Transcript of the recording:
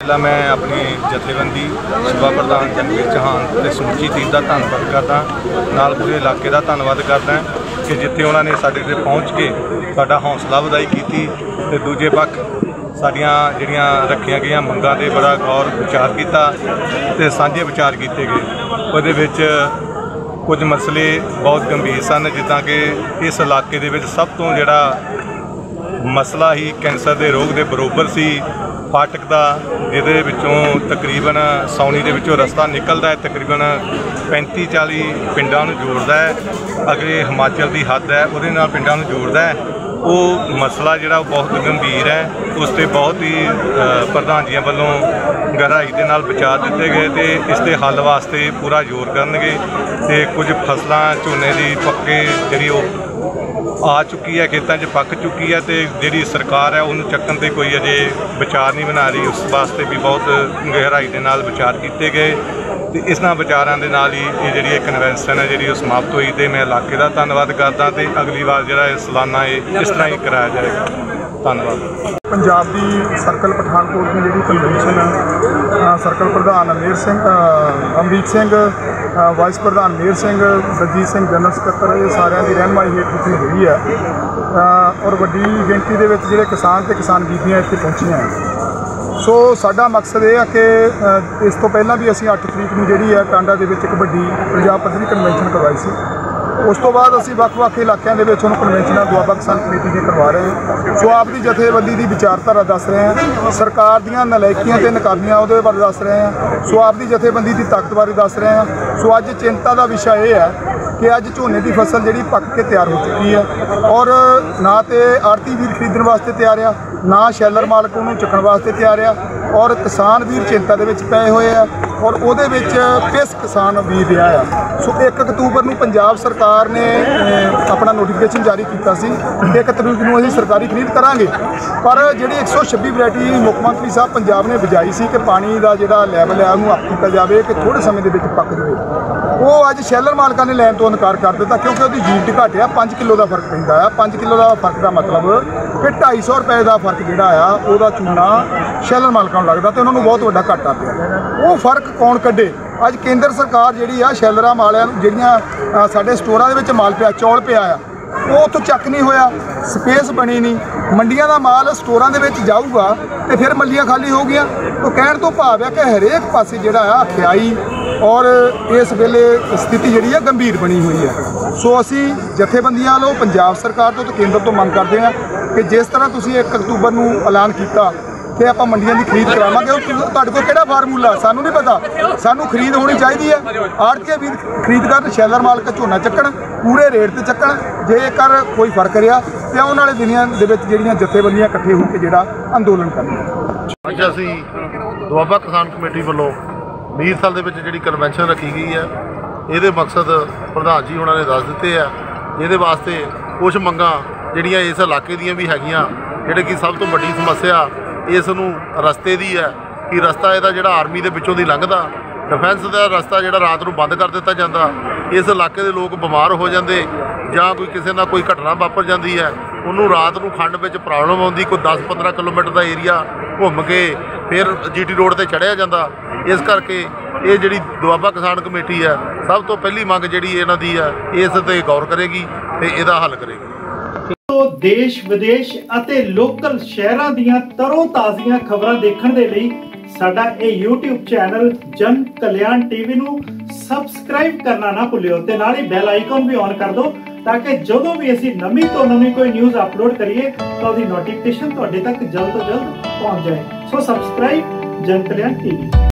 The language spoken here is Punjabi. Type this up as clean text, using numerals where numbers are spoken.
ਪਹਿਲਾਂ ਮੈਂ ਆਪਣੀ ਜਥੇਬੰਦੀ ਸੂਬਾ ਪ੍ਰਧਾਨ ਜਗਵੀਰ ਚੌਹਾਨ ਤੇ ਸਮੁੱਚੀ ਟੀਮ ਦਾ ਧੰਨਵਾਦ ਕਰਦਾ, ਨਾਲ ਪੂਰੇ ਇਲਾਕੇ ਦਾ ਧੰਨਵਾਦ ਕਰਦਾ ਕਿ ਜਿੱਥੇ ਉਹਨਾਂ ਨੇ ਸਾਡੇ ਤੇ ਪਹੁੰਚ ਕੇ ਸਾਡਾ ਹੌਸਲਾ ਵਧਾਈ ਕੀਤੀ ਤੇ ਦੂਜੇ ਪੱਖ ਸਾਡੀਆਂ ਜਿਹੜੀਆਂ ਰੱਖੀਆਂ ਗਈਆਂ ਮੰਗਾਂ ਦੇ ਬੜਾ ਗੌਰ ਵਿਚਾਰ ਕੀਤਾ ਤੇ ਸਾਂਝੇ ਵਿਚਾਰ ਕੀਤੇ ਗਏ। ਉਹਦੇ ਵਿੱਚ ਕੁਝ ਮਸਲੇ ਬਹੁਤ ਗੰਭੀਰ ਸਨ, ਜਿੱਦਾਂ ਕਿ ਇਸ ਇਲਾਕੇ ਦੇ ਵਿੱਚ ਸਭ ਤੋਂ ਜਿਹੜਾ ਮਸਲਾ ਹੀ ਕੈਂਸਰ ਦੇ ਰੋਗ ਦੇ ਬਰੋਬਰ ਸੀ ਫਾਟਕ ਦਾ, ਜਿਹਦੇ ਵਿੱਚੋਂ ਤਕਰੀਬਨ ਸੌਣੀ ਦੇ ਵਿੱਚੋਂ ਰਸਤਾ ਨਿਕਲਦਾ ਹੈ, ਤਕਰੀਬਨ 35-40 ਪਿੰਡਾਂ ਨੂੰ ਜੋੜਦਾ ਹੈ, ਅੱਗੇ ਹਿਮਾਚਲ ਦੀ ਹੱਦ ਹੈ ਉਹਦੇ ਨਾਲ ਪਿੰਡਾਂ ਨੂੰ ਜੋੜਦਾ ਹੈ। ਉਹ ਮਸਲਾ ਜਿਹੜਾ ਉਹ ਬਹੁਤ ਗੰਭੀਰ ਹੈ, ਉਸ 'ਤੇ ਬਹੁਤ ਹੀ ਪ੍ਰਧਾਨ ਜੀਆਂ ਵੱਲੋਂ ਗਹਿਰਾਈ ਦੇ ਨਾਲ ਵਿਚਾਰ ਦਿੱਤੇ ਗਏ ਤੇ ਇਸ ਦੇ ਹੱਲ ਵਾਸਤੇ ਪੂਰਾ ਜ਼ੋਰ ਕਰਨਗੇ। ਤੇ ਕੁਝ ਫਸਲਾਂ ਝੋਨੇ ਦੀ ਪੱਕੇ ਜਿਹੜੀ ਉਹ ਆ ਚੁੱਕੀ ਹੈ, ਖੇਤਾਂ 'ਚ ਪੱਕ ਚੁੱਕੀ ਹੈ ਤੇ ਜਿਹੜੀ ਸਰਕਾਰ ਹੈ ਉਹਨੂੰ ਚੱਕਣ 'ਤੇ ਕੋਈ ਅਜੇ ਵਿਚਾਰ ਨਹੀਂ ਬਣਾ ਰਹੀ। ਉਸ ਵਾਸਤੇ ਵੀ ਬਹੁਤ ਗਹਿਰਾਈ ਦੇ ਨਾਲ ਵਿਚਾਰ ਕੀਤੇ ਗਏ ਤੇ ਇਹਨਾਂ ਵਿਚਾਰਾਂ ਦੇ ਨਾਲ ਹੀ ਇਹ ਜਿਹੜੀ ਕਨਵੈਨਸ਼ਨ ਹੈ ਜਿਹੜੀ ਉਹ ਸਮਾਪਤ ਹੋਈ। ਤੇ ਮੈਂ ਇਲਾਕੇ ਦਾ ਧੰਨਵਾਦ ਕਰਦਾ ਤੇ ਅਗਲੀ ਵਾਰ ਜਿਹੜਾ ਇਹ ਸਾਲਾਨਾ ਇਹ ਇਸ ਤਰ੍ਹਾਂ ਹੀ ਕਰਾਇਆ ਜਾਏਗਾ। ਧੰਨਵਾਦ। ਪੰਜਾਬ ਦੀ ਸਰਕਲ ਪਠਾਨਕੋਟ ਦੀ ਜਿਹੜੀ ਕਨਵੈਨਸ਼ਨ ਸਰਕਲ ਪ੍ਰਧਾਨ ਅਮਰੀਕ ਸਿੰਘ, ਵਾਈਸ ਪ੍ਰਧਾਨ ਮੇਰ ਸਿੰਘ, ਦਲਜੀਤ ਸਿੰਘ ਜਨਰਲ ਸਕੱਤਰ, ਇਹ ਸਾਰਿਆਂ ਦੀ ਰਹਿਨਮਾਈ ਹੇਠ ਇੱਥੇ ਹੋਈ ਹੈ ਔਰ ਵੱਡੀ ਗਿਣਤੀ ਦੇ ਵਿੱਚ ਜਿਹੜੇ ਕਿਸਾਨ ਤੇ ਕਿਸਾਨ ਬੀਬੀਆਂ ਇੱਥੇ ਪਹੁੰਚੀਆਂ ਹੈ। ਸੋ ਸਾਡਾ ਮਕਸਦ ਇਹ ਹੈ ਕਿ ਇਸ ਤੋਂ ਪਹਿਲਾਂ ਵੀ ਅਸੀਂ 8 ਤਰੀਕ ਨੂੰ ਜਿਹੜੀ ਹੈ ਟਾਂਡਾ ਦੇ ਵਿੱਚ ਇੱਕ ਵੱਡੀ ਪੰਜਾਬ ਪੱਧਰੀ ਕਨਵੈਨਸ਼ਨ ਕਰਵਾਈ ਸੀ। ਉਸ ਤੋਂ ਬਾਅਦ ਅਸੀਂ ਵੱਖ-ਵੱਖ ਇਲਾਕਿਆਂ ਦੇ ਵਿੱਚ ਹੁਣ ਕਨਵੈਨਸ਼ਨਾਂ ਦੁਆਬਾ ਕਿਸਾਨ ਕਮੇਟੀ ਦੀਆਂ ਕਰਵਾ ਰਹੇ ਹਾਂ। ਸੋ ਆਪ ਦੀ ਜਥੇਬੰਦੀ ਦੀ ਵਿਚਾਰਧਾਰਾ ਦੱਸ ਰਹੇ ਹਾਂ, ਸਰਕਾਰ ਦੀਆਂ ਨਲਾਇਕੀਆਂ ਤੇ ਨਾਕਾਮੀਆਂ ਉਹਦੇ ਬਾਰੇ ਦੱਸ ਰਹੇ ਹਾਂ। ਸੋ ਆਪ ਦੀ ਜਥੇਬੰਦੀ ਦੀ ਤਾਕਤ ਬਾਰੇ ਦੱਸ ਰਹੇ ਹਾਂ। ਸੋ ਅੱਜ ਚਿੰਤਾ ਦਾ ਵਿਸ਼ਾ ਇਹ ਹੈ ਕਿ ਅੱਜ ਝੋਨੇ ਦੀ ਫਸਲ ਜਿਹੜੀ ਪੱਕ ਕੇ ਤਿਆਰ ਹੋ ਚੁੱਕੀ ਹੈ ਔਰ ਨਾ ਤੇ ਆੜਤੀ ਵੀਰ ਖਰੀਦਣ ਵਾਸਤੇ ਤਿਆਰ ਆ, ਨਾ ਸ਼ੈਲਰ ਮਾਲਕ ਉਹਨੂੰ ਚੁੱਕਣ ਵਾਸਤੇ ਤਿਆਰ ਆ ਔਰ ਕਿਸਾਨ ਵੀਰ ਚਿੰਤਾ ਦੇ ਵਿੱਚ ਪਏ ਹੋਏ ਆ ਔਰ ਉਹਦੇ ਵਿੱਚ ਕਿਸ ਕਿਸਾਨ ਵੀਰ ਰਿਹਾ ਆ। ਸੋ 1 ਅਕਤੂਬਰ ਨੂੰ ਪੰਜਾਬ ਸਰਕਾਰ ਨੇ ਆਪਣਾ ਨੋਟੀਫਿਕੇਸ਼ਨ ਜਾਰੀ ਕੀਤਾ ਸੀ, 1 ਤਰੀਕ ਨੂੰ ਅਸੀਂ ਸਰਕਾਰੀ ਖਰੀਦ ਕਰਾਂਗੇ। ਪਰ ਜਿਹੜੀ 126 ਵੈਰਾਈਟੀ ਮੁੱਖ ਮੰਤਰੀ ਸਾਹਿਬ ਪੰਜਾਬ ਨੇ ਬਜਾਈ ਸੀ ਕਿ ਪਾਣੀ ਦਾ ਜਿਹੜਾ ਲੈਵਲ ਹੈ ਉਹਨੂੰ ਅਪ ਕੀਤਾ ਜਾਵੇ ਕਿ ਥੋੜ੍ਹੇ ਸਮੇਂ ਦੇ ਵਿੱਚ ਪੱਕ ਜਾਵੇ, ਉਹ ਅੱਜ ਸ਼ੈਲਰ ਮਾਲਕਾਂ ਨੇ ਲੈਣ ਤੋਂ ਇਨਕਾਰ ਕਰ ਦਿੱਤਾ ਕਿਉਂਕਿ ਉਹਦੀ ਯੀਲਡ ਘਟਿਆ। 5 ਕਿਲੋ ਦਾ ਫਰਕ ਪੈਂਦਾ ਆ। 5 ਕਿਲੋ ਦਾ ਫਰਕ ਦਾ ਮਤਲਬ ਕਿ 250 ਰੁਪਏ ਦਾ ਫਰਕ ਜਿਹੜਾ ਆ ਉਹਦਾ ਚੂਨਾ ਸ਼ੈਲਰ ਮਾਲਕਾਂ ਨੂੰ ਲੱਗਦਾ ਤੇ ਉਹਨਾਂ ਨੂੰ ਬਹੁਤ ਵੱਡਾ ਘਾਟਾ ਪਿਆ। ਉਹ ਫਰਕ ਕੌਣ ਕੱਢੇ? ਅੱਜ ਕੇਂਦਰ ਸਰਕਾਰ ਜਿਹੜੀ ਆ ਸ਼ੈਲਰਾਂ ਵਾਲਿਆਂ ਨੂੰ ਜਿਹੜੀਆਂ ਸਾਡੇ ਸਟੋਰਾਂ ਦੇ ਵਿੱਚ ਮਾਲ ਪਿਆ, ਚੌਲ ਪਿਆ ਆ, ਉਹ ਉੱਥੋਂ ਚੱਕ ਨਹੀਂ ਹੋਇਆ, ਸਪੇਸ ਬਣੀ ਨਹੀਂ। ਮੰਡੀਆਂ ਦਾ ਮਾਲ ਸਟੋਰਾਂ ਦੇ ਵਿੱਚ ਜਾਊਗਾ ਤੇ ਫਿਰ ਮੰਡੀਆਂ ਖਾਲੀ ਹੋ ਗਈਆਂ। ਉਹ ਕਹਿਣ ਤੋਂ ਭਾਵ ਹੈ ਕਿ ਹਰੇਕ ਪਾਸੇ ਜਿਹੜਾ ਆ ਖਿਆਈ ਔਰ ਇਸ ਵੇਲੇ ਸਥਿਤੀ ਜਿਹੜੀ ਆ ਗੰਭੀਰ ਬਣੀ ਹੋਈ ਹੈ। ਸੋ ਅਸੀਂ ਜਥੇਬੰਦੀਆਂ ਵੱਲੋਂ ਪੰਜਾਬ ਸਰਕਾਰ ਤੋਂ ਤੇ ਕੇਂਦਰ ਤੋਂ ਮੰਗ ਕਰਦੇ ਹਾਂ ਕਿ ਜਿਸ ਤਰ੍ਹਾਂ ਤੁਸੀਂ 1 ਅਕਤੂਬਰ ਨੂੰ ਐਲਾਨ ਕੀਤਾ ਕਿ ਆਪਾਂ ਮੰਡੀਆਂ ਦੀ ਖਰੀਦ ਕਰਾਵਾਂਗੇ, ਉਹ ਤੁਹਾਡੇ ਕੋਲ ਕਿਹੜਾ ਫਾਰਮੂਲਾ ਸਾਨੂੰ ਨਹੀਂ ਪਤਾ। ਸਾਨੂੰ ਖਰੀਦ ਹੋਣੀ ਚਾਹੀਦੀ ਹੈ, ਆੜ੍ਹਤੀਏ ਵੀ ਖਰੀਦ ਕਰਨ, ਸ਼ੈਲਰ ਮਾਲਕ ਝੋਨਾ ਚੱਕਣ, ਪੂਰੇ ਰੇਟ ਤੇ ਚੱਕਣ। ਜੇਕਰ ਕੋਈ ਫਰਕ ਰਿਹਾ ਤੇ ਆਉਣ ਵਾਲੇ ਦਿਨਾਂ ਦੇ ਵਿੱਚ ਜਿਹੜੀਆਂ ਜਥੇਬੰਦੀਆਂ ਇਕੱਠੇ ਹੋ ਕੇ ਜਿਹੜਾ ਅੰਦੋਲਨ ਕਰਨਗੇ। ਅੱਜ ਅਸੀਂ ਦੁਆਬਾ ਕਿਸਾਨ ਕਮੇਟੀ ਵੱਲੋਂ ਮੀਰ ਸਾਲ ਦੇ ਵਿੱਚ ਜਿਹੜੀ ਕਨਵੈਨਸ਼ਨ ਰੱਖੀ ਗਈ ਹੈ, ਇਹਦੇ ਮਕਸਦ ਪ੍ਰਧਾਨ ਜੀ ਉਹਨਾਂ ਨੇ ਦੱਸ ਦਿੱਤੇ ਆ। ਜਿਹਦੇ ਵਾਸਤੇ ਕੁਝ ਮੰਗਾਂ ਜਿਹੜੀਆਂ ਇਸ ਇਲਾਕੇ ਦੀਆਂ ਵੀ ਹੈਗੀਆਂ, ਜਿਹੜੇ ਕਿ ਸਭ ਤੋਂ ਵੱਡੀ ਸਮੱਸਿਆ ਇਸ ਨੂੰ ਰਸਤੇ ਦੀ ਹੈ ਕਿ ਰਸਤਾ ਇਹਦਾ ਜਿਹੜਾ ਆਰਮੀ ਦੇ ਵਿੱਚੋਂ ਦੀ ਲੰਘਦਾ, ਡਿਫੈਂਸ ਦਾ ਰਸਤਾ ਜਿਹੜਾ ਰਾਤ ਨੂੰ ਬੰਦ ਕਰ ਦਿੱਤਾ ਜਾਂਦਾ। ਇਸ ਇਲਾਕੇ ਦੇ ਲੋਕ ਬਿਮਾਰ ਹੋ ਜਾਂਦੇ ਜਾਂ ਕੋਈ ਕਿਸੇ ਨਾਲ ਕੋਈ ਘਟਨਾ ਵਾਪਰ ਜਾਂਦੀ ਹੈ, ਉਹਨੂੰ ਰਾਤ ਨੂੰ ਖੰਡ ਵਿੱਚ ਪ੍ਰੋਬਲਮ ਆਉਂਦੀ। ਕੋਈ 10-15 ਕਿਲੋਮੀਟਰ ਦਾ ਏਰੀਆ ਘੁੰਮ ਕੇ ਫਿਰ GT ਰੋਡ 'ਤੇ ਚੜ੍ਹਿਆ ਜਾਂਦਾ। ਇਸ ਕਰਕੇ ਇਹ ਜਿਹੜੀ ਦੁਆਬਾ ਕਿਸਾਨ ਕਮੇਟੀ ਹੈ, ਸਭ ਤੋਂ ਪਹਿਲੀ ਮੰਗ ਜਿਹੜੀ ਇਹਨਾਂ ਦੀ ਹੈ ਇਸ 'ਤੇ ਗੌਰ ਕਰੇਗੀ ਤੇ ਇਹਦਾ ਹੱਲ ਕਰੇਗੀ। ਦੇਸ਼ ਵਿਦੇਸ਼ ਅਤੇ ਲੋਕਲ ਸ਼ਹਿਰਾਂ ਦੀਆਂ ਤਰੋ ਤਾਜ਼ੀਆਂ ਖਬਰਾਂ ਦੇਖਣ ਦੇ ਲਈ ਸਾਡਾ ਇਹ YouTube ਚੈਨਲ ਜਨ ਕਲਿਆਣ TV ਨੂੰ ਸਬਸਕ੍ਰਾਈਬ ਕਰਨਾ ਨਾ ਭੁੱਲਿਓ ਤੇ ਨਾਲ ਹੀ ਬੈਲ ਆਈਕਨ ਵੀ ਔਨ ਕਰ ਦਿਓ ਤਾਂ ਕਿ ਜਦੋਂ ਵੀ ਅਸੀਂ ਨਵੀਂ ਤੋਂ ਨਵੀਂ ਕੋਈ ਨਿਊਜ਼ ਅਪਲੋਡ ਕਰੀਏ ਤਾਂ ਉਹਦੀ ਨੋਟੀਫਿਕੇਸ਼ਨ ਤੁਹਾਡੇ ਤੱਕ ਜਲਦ ਤੋਂ ਜਲਦ ਪਹੁੰਚ ਜਾਏ। ਸੋ ਸਬਸਕ੍ਰਾਈਬ ਜਨ ਕਲਿਆਣ TV।